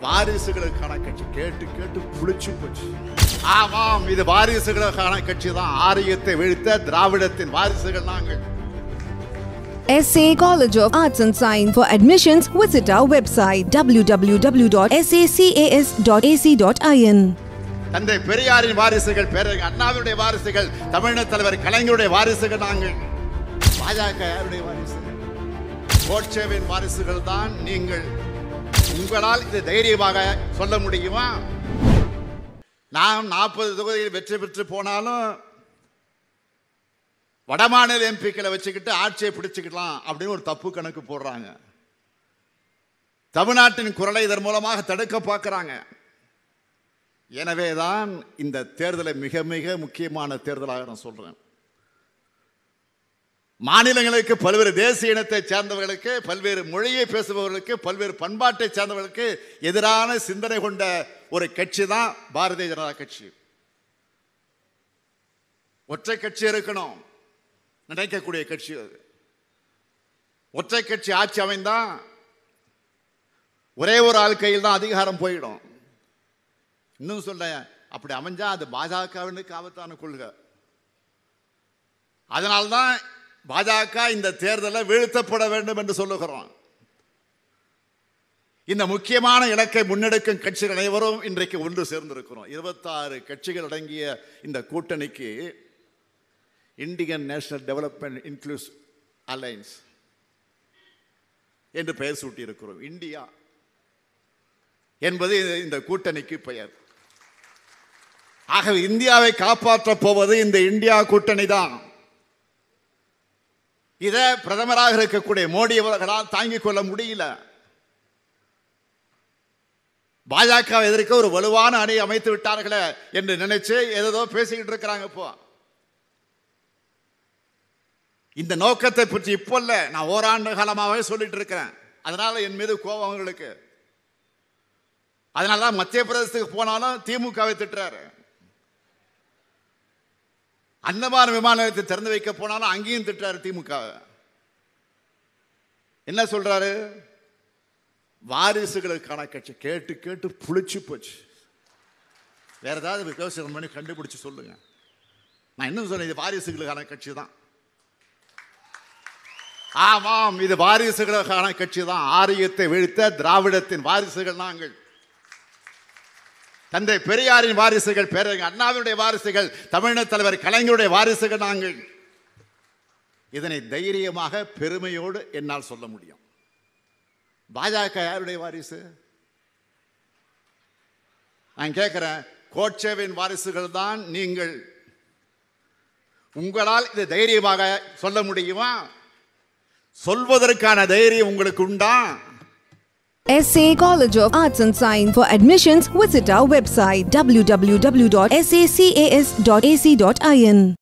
வாரிசுகளுக்கான கட்சி கேட்டு கேட்டு புளிச்சு போச்சு. ஆமாம், இது வாரிசுகளுக்கான கட்சி தான். ஆரியத்தை வீழ்த்த திராவிடத்தின் வாரிசுகள் நாங்கள். SA College of Arts and Science. For admissions, visit our website www.sacas.ac.in. தந்தை பெரியாரின் வாரிசுகள், பேரறிஞர் அண்ணாவுடைய வாரிசுகள், தமிழக தலைவர் கலைஞருடைய வாரிசுகள் நாங்கள். பாஜக யாருடைய வாரிசுகள்? கோட்சேவின் வாரிசுகள் தான் நீங்கள். உங்களால் இது தைரியமாக சொல்ல முடியுமா? நாம் 40 தொகுதியில் வெற்றி பெற்று போனாலும் வடமாநில எம்பிக்களை வச்சுக்கிட்டு ஆட்சியை பிடிச்சுக்கலாம் அப்படின்னு ஒரு தப்பு கணக்கு போடுறாங்க. தமிழ்நாட்டின் குரலை இதன் மூலமாக தடுக்க பார்க்கிறாங்க. எனவேதான் இந்த தேர்தலை மிக மிக முக்கியமான தேர்தலாக நான் சொல்றேன். மாநிலங்களுக்கு, பல்வேறு தேசிய இனத்தை சேர்ந்தவர்களுக்கு, பல்வேறு மொழியை பேசுபவர்களுக்கு, பல்வேறு பண்பாட்டை சேர்ந்தவர்களுக்கு எதிரான சிந்தனை கொண்ட ஒரு கட்சி தான் பாரதிய ஜனதா கட்சி. ஒற்றை கட்சி இருக்கணும் நினைக்கக்கூடிய கட்சி அது. ஒற்றை கட்சி ஆட்சி அமைந்தா ஒரே ஒரு ஆள் கையில் தான் அதிகாரம் போயிடும். இன்னும் சொல்ல, அப்படி அமைஞ்சா அது பாஜகவினுக்கு ஆபத்தான கொள்கை. அதனால்தான் பாஜக இந்த தேர்தலில் வீழ்த்தப்பட வேண்டும் என்று சொல்லுகிறோம். இந்த முக்கியமான இலக்கை முன்னெடுக்கும் கட்சிகள் அனைவரும் இன்றைக்கு ஒன்று சேர்ந்திருக்கிறோம். 26 கட்சிகள் அடங்கிய இந்த கூட்டணிக்கு Indian National Development Inclusive Alliance என்று பெயர் சூட்டி இருக்கிறோம். இந்தியா என்பது இந்த கூட்டணிக்கு பெயர். ஆகவே இந்தியாவை காப்பாற்றப் போவது இந்த இந்தியா கூட்டணி தான். இதை பிரதமராக இருக்கக்கூடிய மோடி அவர்களால் தாங்கிக் கொள்ள முடியல. பாஜக எதிர்க்க ஒரு வலுவான அணி அமைத்து விட்டார்களே என்று நினைச்சு ஏதோ பேசிக்கிட்டு இருக்கிறாங்க. இப்போ இந்த நோக்கத்தை பற்றி இப்போ இல்ல, நான் ஓராண்டு காலமாகவே சொல்லிட்டு இருக்கிறேன். அதனால என் மீது கோபம் அவங்களுக்கு. அதனாலதான் மத்திய பிரதேசத்துக்கு போனாலும் திமுகவை திட்டுறாரு. அந்தமான் விமான நிலையத்தை திறந்து வைக்க போனாலும் அங்கேயும் திட்டுறாரு திமுக. என்ன சொல்றாரு? வாரிசுகளுக்கான கட்சி கேட்டு கேட்டு புளிச்சு போச்சு. வேற ஏதாவது விமர்சனம் பண்ணி கண்டுபிடிச்சு சொல்லுங்க. நான் இன்னும் சொல்றேன், இது வாரிசுகளுக்கான கட்சி தான். ஆமாம், இது வாரிசுகளுக்கான கட்சி தான். ஆரியத்தை வீழ்த்த திராவிடத்தின் வாரிசுகள் நாங்கள். தந்தை பெரியாரின் வாரிசுகள், பேரறிஞர் அண்ணாவுடைய வாரிசுகள், தமிழக தலைவர் கலைஞருடைய வாரிசுகள் நாங்கள். இதனை தைரியமாக பெருமையோடு என்னால் சொல்ல முடியும். பாஜக யாருடைய வாரிசு? நான் கேட்கிறேன், கோட்சேவின் வாரிசுகள் தான் நீங்கள். உங்களால் இது தைரியமாக சொல்ல முடியுமா? சொல்வதற்கான தைரியம் உங்களுக்கு உண்டா? SA College of Arts and Science. For admissions, visit our website www.sacas.ac.in.